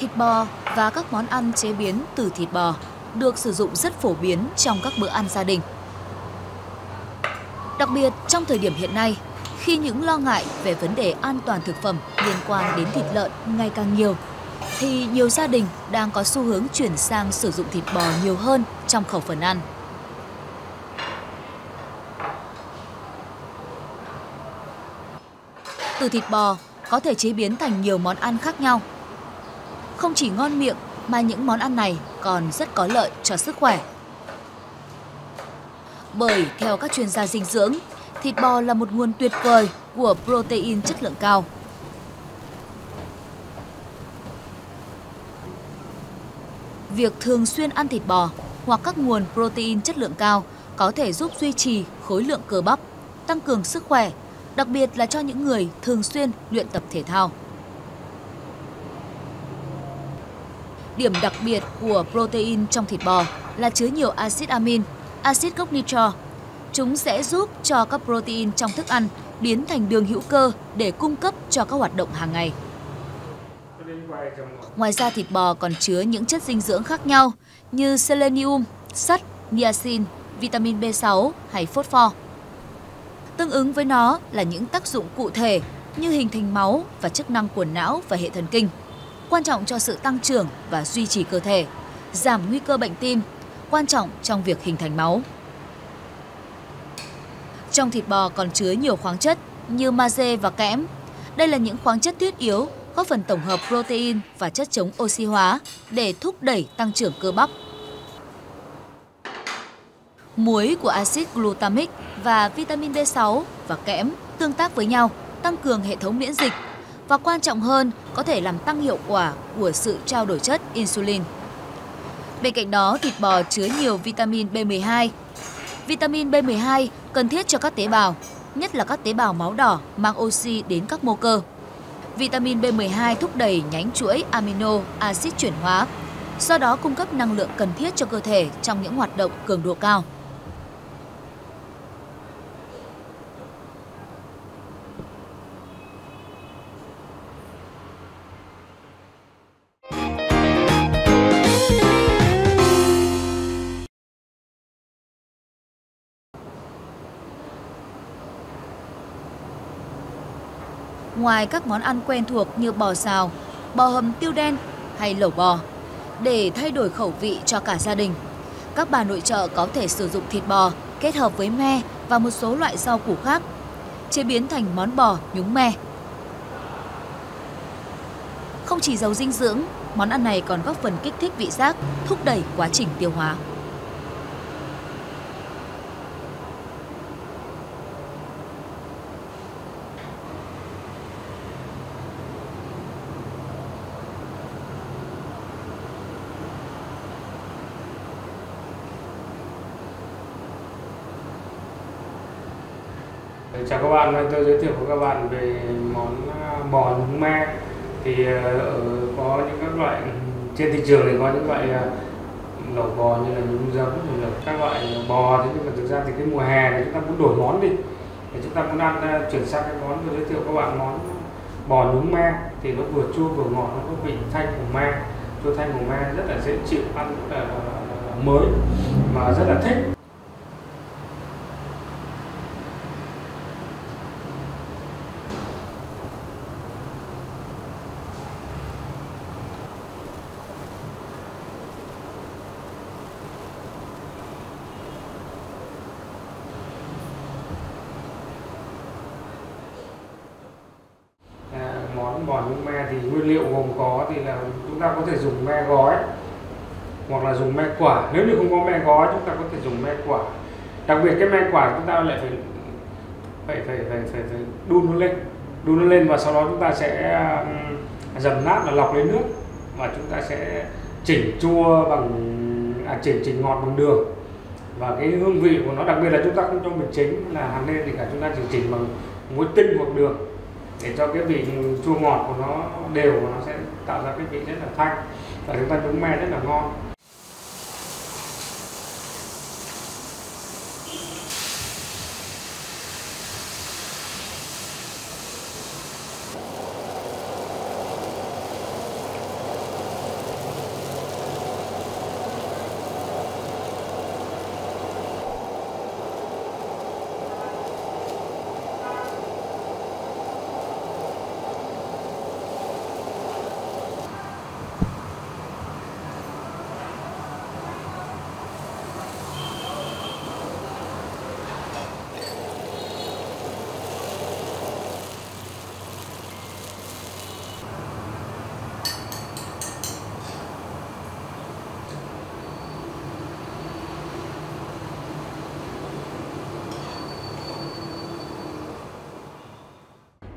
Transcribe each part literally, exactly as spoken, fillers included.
Thịt bò và các món ăn chế biến từ thịt bò được sử dụng rất phổ biến trong các bữa ăn gia đình. Đặc biệt trong thời điểm hiện nay, khi những lo ngại về vấn đề an toàn thực phẩm liên quan đến thịt lợn ngày càng nhiều, thì nhiều gia đình đang có xu hướng chuyển sang sử dụng thịt bò nhiều hơn trong khẩu phần ăn. Từ thịt bò có thể chế biến thành nhiều món ăn khác nhau. Không chỉ ngon miệng mà những món ăn này còn rất có lợi cho sức khỏe. Bởi theo các chuyên gia dinh dưỡng, thịt bò là một nguồn tuyệt vời của protein chất lượng cao. Việc thường xuyên ăn thịt bò hoặc các nguồn protein chất lượng cao có thể giúp duy trì khối lượng cơ bắp, tăng cường sức khỏe, đặc biệt là cho những người thường xuyên luyện tập thể thao. Điểm đặc biệt của protein trong thịt bò là chứa nhiều axit amin, axit gốc nitro. Chúng sẽ giúp cho các protein trong thức ăn biến thành đường hữu cơ để cung cấp cho các hoạt động hàng ngày. Ngoài ra, thịt bò còn chứa những chất dinh dưỡng khác nhau như selenium, sắt, niacin, vitamin B sáu hay phosphor. Tương ứng với nó là những tác dụng cụ thể như hình thành máu và chức năng của não và hệ thần kinh, quan trọng cho sự tăng trưởng và duy trì cơ thể, giảm nguy cơ bệnh tim, quan trọng trong việc hình thành máu. Trong thịt bò còn chứa nhiều khoáng chất như magie và kẽm. Đây là những khoáng chất thiết yếu góp phần tổng hợp protein và chất chống oxy hóa để thúc đẩy tăng trưởng cơ bắp. Muối của axit glutamic và vitamin B sáu và kẽm tương tác với nhau, tăng cường hệ thống miễn dịch và quan trọng hơn có thể làm tăng hiệu quả của sự trao đổi chất insulin. Bên cạnh đó, thịt bò chứa nhiều vitamin B mười hai. Vitamin B mười hai cần thiết cho các tế bào, nhất là các tế bào máu đỏ mang oxy đến các mô cơ. Vitamin B mười hai thúc đẩy nhánh chuỗi amino acid chuyển hóa, do đó cung cấp năng lượng cần thiết cho cơ thể trong những hoạt động cường độ cao. Ngoài các món ăn quen thuộc như bò xào, bò hầm tiêu đen hay lẩu bò, để thay đổi khẩu vị cho cả gia đình, các bà nội trợ có thể sử dụng thịt bò kết hợp với me và một số loại rau củ khác, chế biến thành món bò nhúng me. Không chỉ giàu dinh dưỡng, món ăn này còn góp phần kích thích vị giác, thúc đẩy quá trình tiêu hóa. Chào các bạn, tôi giới thiệu với các bạn về món bò nhúng me. Thì ở có những các loại trên thị trường thì có những loại lẩu bò như là nhúng giấm, các loại bò. Thế nhưng mà thực ra thì cái mùa hè này chúng ta muốn đổi món đi, để chúng ta muốn ăn chuyển sang cái món tôi giới thiệu các bạn món bò nhúng me thì nó vừa chua vừa ngọt, nó có vị thanh của me, chua thanh của me rất là dễ chịu, ăn rất là mới mà rất là thích. Món bò nhúng me thì nguyên liệu gồm có thì là chúng ta có thể dùng me gói hoặc là dùng me quả. Nếu như không có me gói chúng ta có thể dùng me quả. Đặc biệt cái me quả chúng ta lại phải phải phải phải phải, phải đun nó lên, đun nó lên và sau đó chúng ta sẽ dầm nát và lọc lấy nước và chúng ta sẽ chỉnh chua bằng à, chỉnh chỉnh ngọt bằng đường. Và cái hương vị của nó, đặc biệt là chúng ta không cho mì chính là hạt nêm thì cả, chúng ta chỉ chỉnh bằng muối tinh hoặc đường để cho cái vị chua ngọt của nó đều và nó sẽ tạo ra cái vị rất là thanh và chúng ta nhúng me rất là ngon.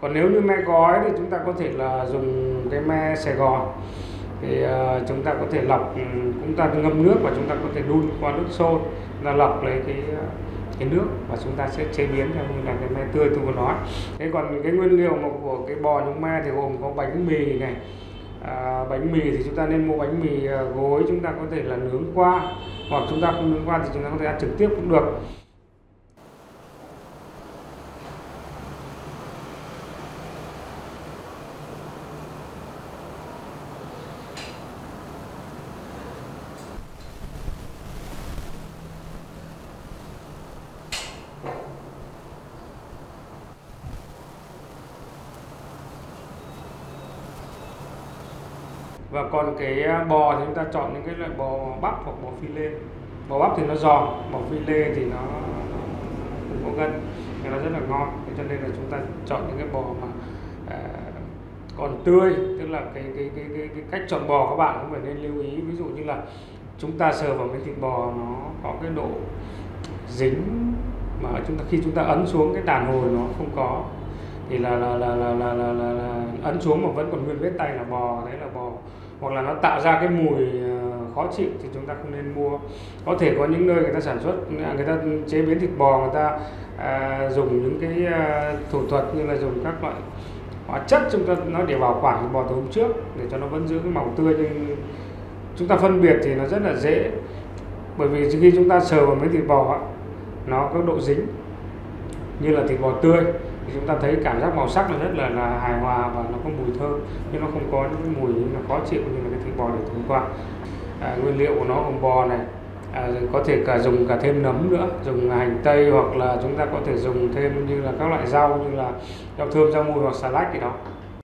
Còn nếu như me gói thì chúng ta có thể là dùng cái me Sài Gòn, thì uh, chúng ta có thể lọc, chúng ta ngâm nước và chúng ta có thể đun qua nước sôi, là lọc lấy cái cái nước và chúng ta sẽ chế biến theo như là cái me tươi tôi vừa nói. Thế còn cái nguyên liệu của cái bò nhúng me thì gồm có bánh mì này, à, bánh mì thì chúng ta nên mua bánh mì gối, chúng ta có thể là nướng qua, hoặc chúng ta không nướng qua thì chúng ta có thể ăn trực tiếp cũng được. Và còn cái bò thì chúng ta chọn những cái loại bò bắp hoặc bò phi lê. Bò bắp thì nó giòn, bò phi lê thì nó không có gân, thì nó rất là ngon. Thế cho nên là chúng ta chọn những cái bò mà à, còn tươi, tức là cái cái, cái cái cái cách chọn bò các bạn cũng phải nên lưu ý. Ví dụ như là chúng ta sờ vào miếng thịt bò nó có cái độ dính, mà chúng ta khi chúng ta ấn xuống cái đàn hồi nó không có, thì là là là là là, là, là, là ấn xuống mà vẫn còn nguyên vết tay là bò, đấy là bò. Hoặc là nó tạo ra cái mùi khó chịu thì chúng ta không nên mua. Có thể có những nơi người ta sản xuất, người ta chế biến thịt bò, người ta à, dùng những cái à, thủ thuật như là dùng các loại hóa chất chúng ta nó để bảo quản thịt bò từ hôm trước để cho nó vẫn giữ cái màu tươi, nhưng chúng ta phân biệt thì nó rất là dễ, bởi vì khi chúng ta sờ vào miếng thịt bò nó có độ dính như là thịt bò tươi thì chúng ta thấy cảm giác màu sắc nó rất là, là hài hòa và nó có mùi thơm, nhưng nó không có những cái mùi là khó chịu như là cái thịt bò để hôm qua. À, nguyên liệu của nó gồm bò này, à, có thể cả dùng cả thêm nấm nữa, dùng hành tây, hoặc là chúng ta có thể dùng thêm như là các loại rau như là rau thơm, rau mùi hoặc xà lách gì đó.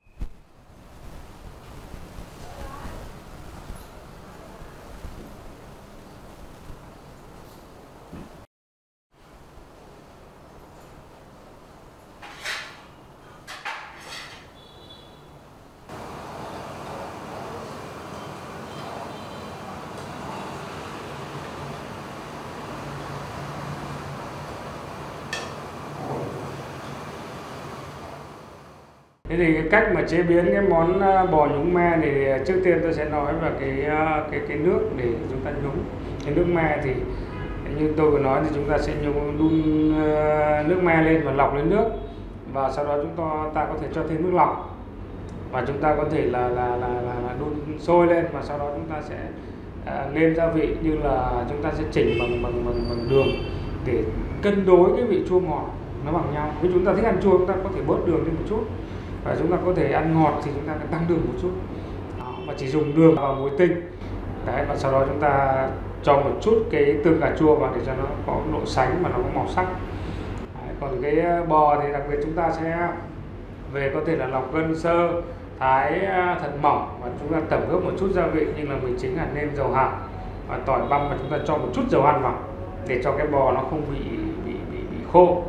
Thế thì cái cách mà chế biến cái món bò nhúng me thì trước tiên tôi sẽ nói về cái cái cái nước để chúng ta nhúng. Cái nước me thì như tôi vừa nói thì chúng ta sẽ nhúng đun nước me lên và lọc lấy nước, và sau đó chúng ta ta có thể cho thêm nước lọc, và chúng ta có thể là là là là, là đun sôi lên, và sau đó chúng ta sẽ à, nêm gia vị, như là chúng ta sẽ chỉnh bằng bằng bằng, bằng đường để cân đối cái vị chua ngọt nó bằng nhau. Nếu chúng ta thích ăn chua chúng ta có thể bớt đường lên một chút, và chúng ta có thể ăn ngọt thì chúng ta tăng đường một chút. Đó, và chỉ dùng đường vào muối tinh. Đấy, và sau đó chúng ta cho một chút cái tương cà chua vào để cho nó có độ sánh và nó có màu sắc. Đấy, còn cái bò thì đặc biệt chúng ta sẽ về có thể là lọc gân sơ, thái thật mỏng, và chúng ta tẩm ướp một chút gia vị như là mì chính, hạt nêm, dầu hạt và tỏi băm, và chúng ta cho một chút dầu ăn vào để cho cái bò nó không bị bị bị, bị khô.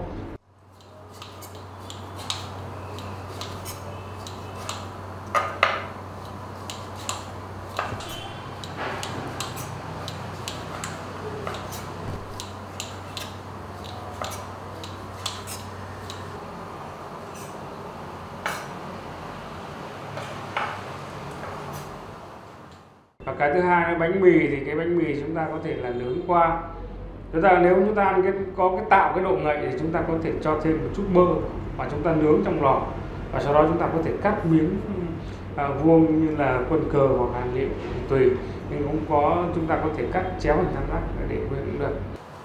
Và cái thứ hai là bánh mì, thì cái bánh mì chúng ta có thể là nướng qua. Chúng ta nếu chúng ta ăn cái có cái tạo cái độ ngậy thì chúng ta có thể cho thêm một chút bơ và chúng ta nướng trong lò, và sau đó chúng ta có thể cắt miếng à, vuông như là quân cờ hoặc hạt liệu tùy, nhưng cũng có chúng ta có thể cắt chéo hình tam giác để nguyên cũng được.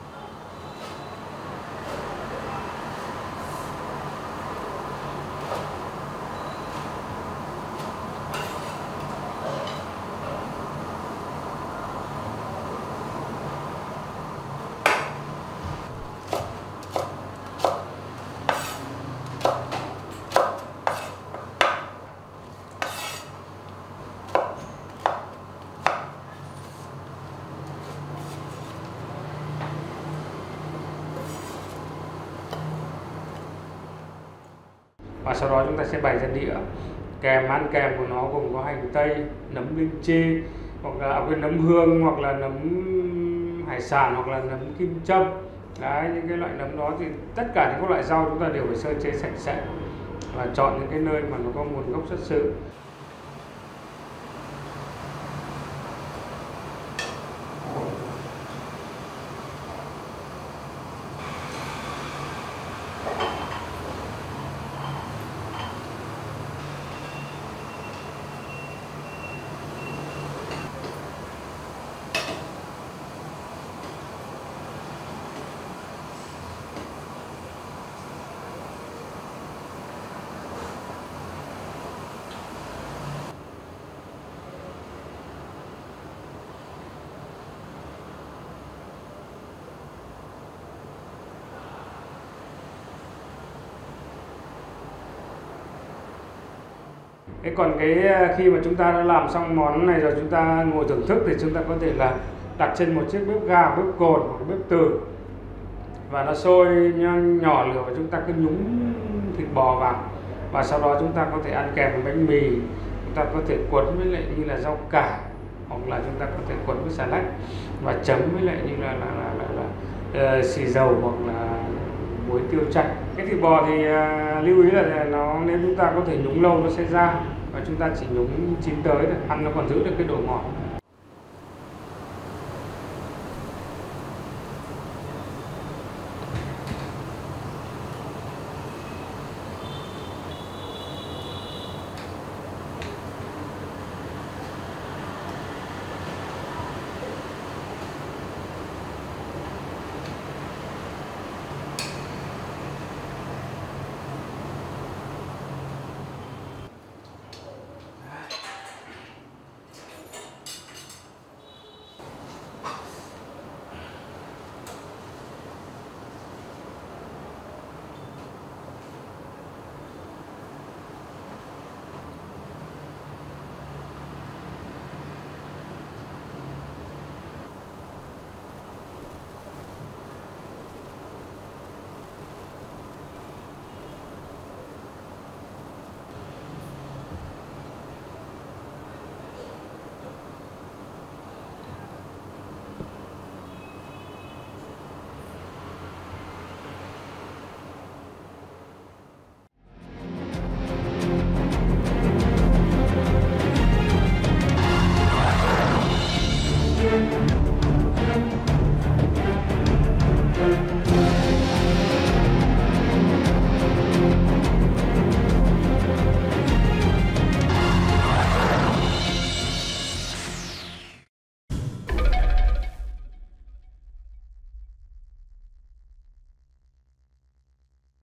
Và sau đó chúng ta sẽ bày ra đĩa. Kèm ăn kèm của nó gồm có hành tây, nấm linh chi, hoặc là cái nấm hương, hoặc là nấm hải sản, hoặc là nấm kim châm. Đấy, những cái loại nấm đó thì tất cả những cái loại rau chúng ta đều phải sơ chế sạch sẽ. và chọn những cái nơi mà nó có nguồn gốc xuất xứ. Thế còn cái khi mà chúng ta đã làm xong món này rồi, chúng ta ngồi thưởng thức thì chúng ta có thể là đặt trên một chiếc bếp ga, bếp cồn hoặc bếp từ, và nó sôi nhỏ lửa và chúng ta cứ nhúng thịt bò vào, và sau đó chúng ta có thể ăn kèm với bánh mì, chúng ta có thể cuốn với lại như là rau cải, hoặc là chúng ta có thể cuốn với xà lách và chấm với lại như là là là, là, là uh, xì dầu hoặc là muối tiêu chanh. Cái thịt bò thì uh, lưu ý là nó nếu chúng ta có thể nhúng lâu nó sẽ ra, và chúng ta chỉ nhúng chín tới thôi, ăn nó còn giữ được cái độ ngọt.